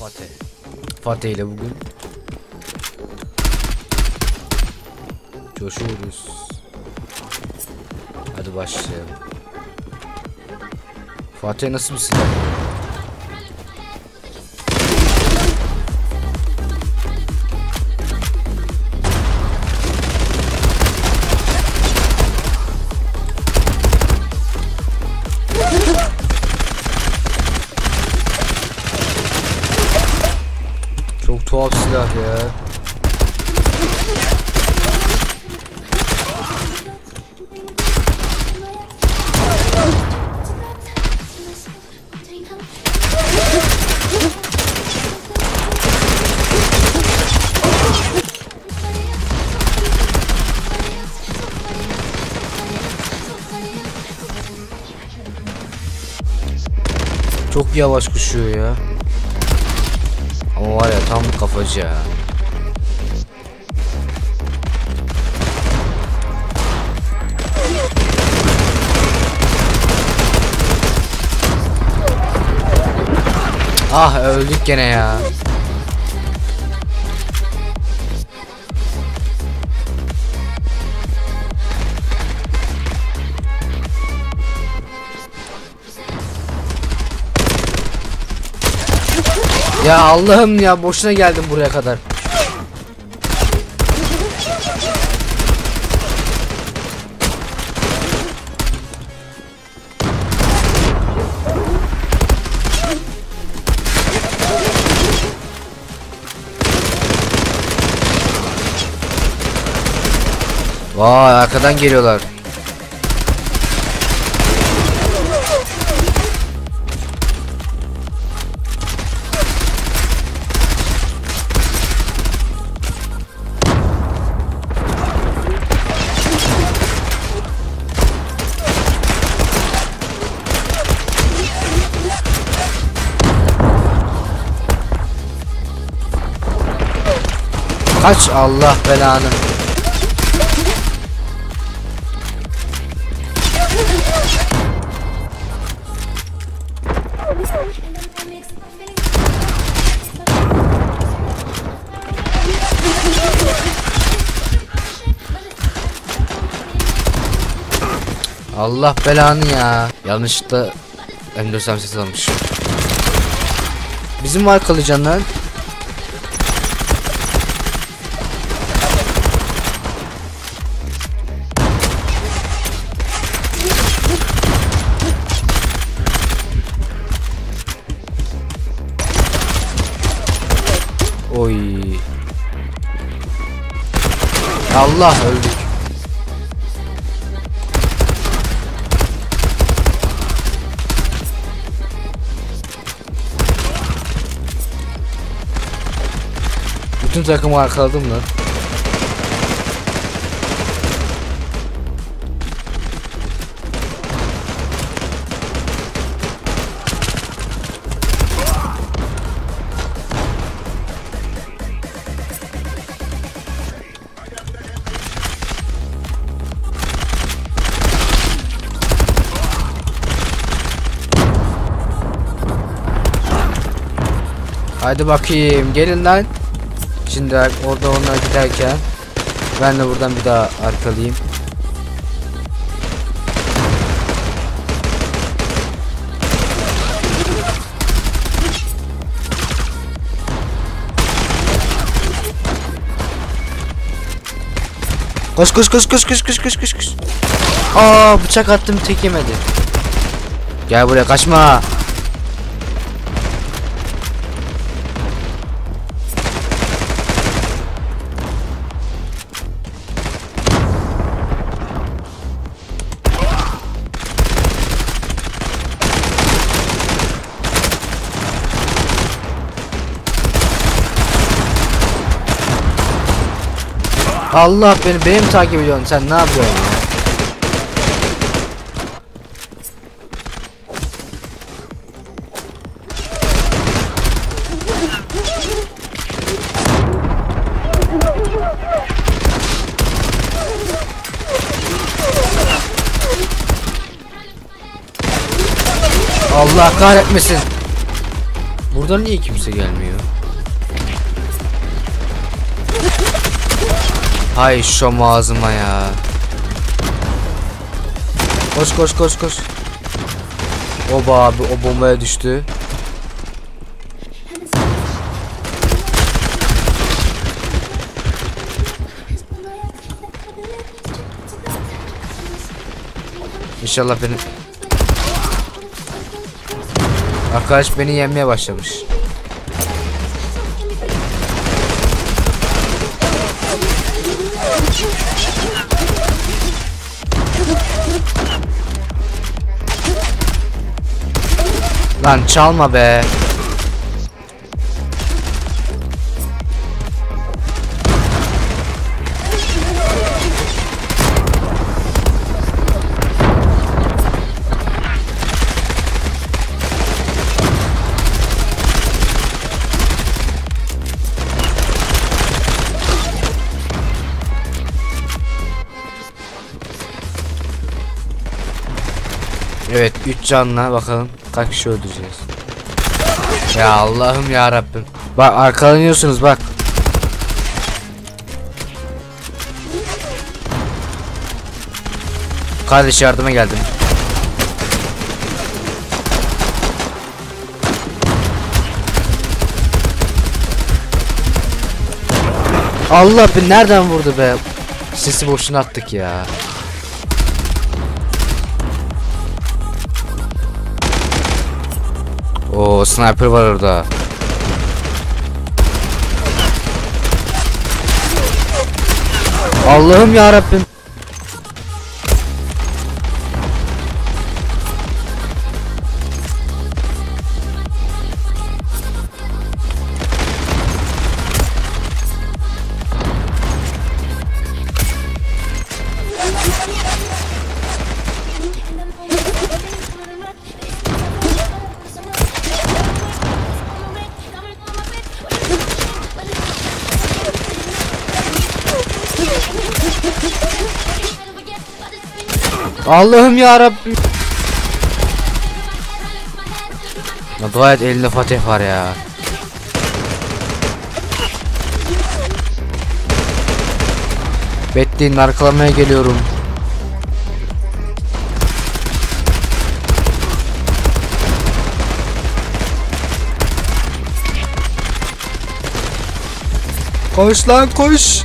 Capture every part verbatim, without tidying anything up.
Fatih. Fatih ile bugün coşuyoruz. Hadi başlayalım. Fatih nasıl bir silah? Çok tuhaf silah ya. Çok yavaş koşuyor ya. Ama var ya tam kafacı ya. Ah öldük gene ya. Ya Allah'ım ya, boşuna geldim buraya kadar. Vay, arkadan geliyorlar. Kaç, Allah belanı. Allah belanı ya. Yanlışlıkla M dört ses almış. Bizim var kalıcanlar. Oy. Allah, öldük. Bütün takımı arkaladım lan. Hadi bakayım, gelin lan. Şimdi orada onlar giderken ben de buradan bir daha arkalayayım. Koş koş koş koş koş koş koş koş koş. Aa, bıçak attım, tek yemedi. Gel buraya, kaçma. Allah, beni benim takip ediyorsun, sen ne yapıyorsun ya? Allah kahretmesin. Buradan niye kimse gelmiyor? Hay şu ağzıma ya. Koş koş koş koş. Oba abi o bombaya düştü. İnşallah beni... Arkadaş beni yenmeye başlamış. Lan çalma be. Evet, üç canla bakalım kaç kişi öldüreceğiz. Ya Allah'ım ya Rabbim. Bak arkalanıyorsunuz bak. Kardeş yardıma geldim. Allah be, nereden vurdu be? Sesi boşuna attık ya. O sniper var orada. Allah'ım ya Rabbim. Allah'ım ya Rabbim. Ya dua et elinde Fatih var ya. Bekleyin, arkalamaya geliyorum. Koş lan koş.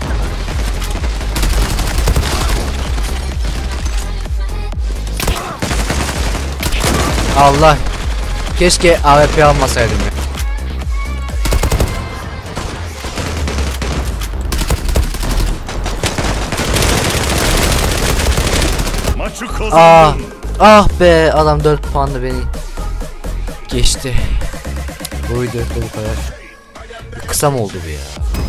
Allah. Keşke A W P almasaydım ya. Ah, ah be, adam dört puanla beni geçti. Bu video bu kadar. Kısa mı oldu bu ya?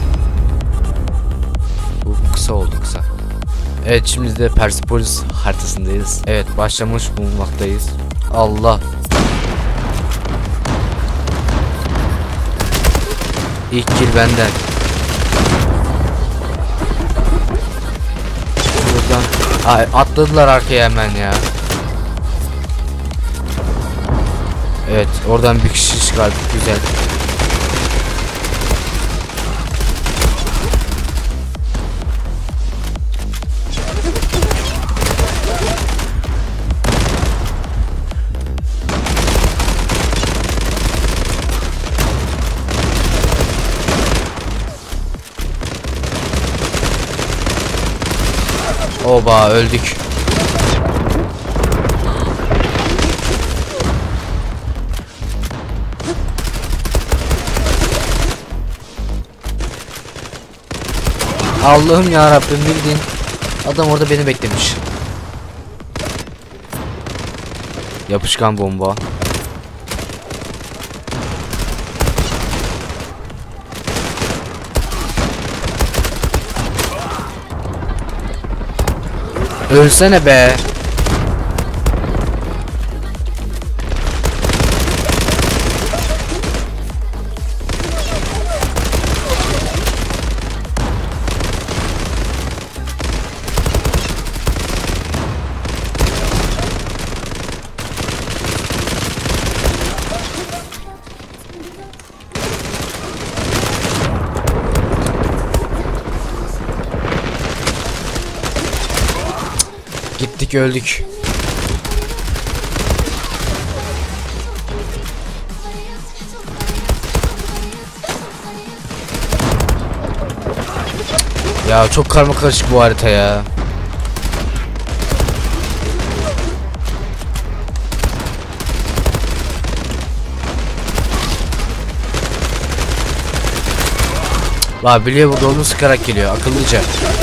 Bu kısa oldu kısa. Evet, şimdi de Persepolis haritasındayız. Evet, başlamış bulunmaktayız. Allah. İlk kill benden. Buradan ay, atladılar arkaya hemen ya. Evet, oradan bir kişi çıkardık, güzel. Oba, öldük. Allah'ım ya Rabbim, bildiğin adam orada beni beklemiş. Yapışkan bomba. Ölsene be. öldük öldük. Ya çok karmakarışık bu harita ya. La biliyor burada onu sıkarak geliyor akıllıca.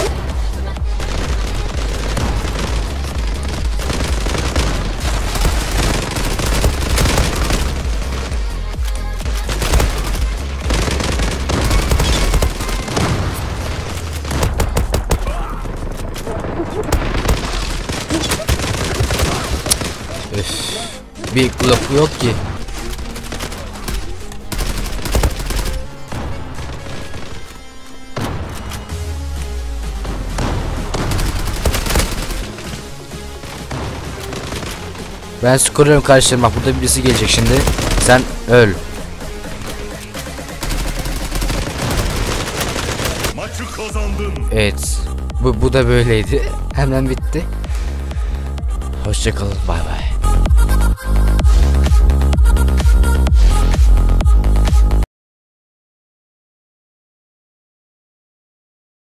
Öf. Bir lafı yok ki. Ben skoruyorum kardeşlerim, bak burada birisi gelecek şimdi. Sen öl. Maçı kazandın. Evet. Bu, bu da böyleydi. Hemen bitti. Hoşça kalın. Bay bay.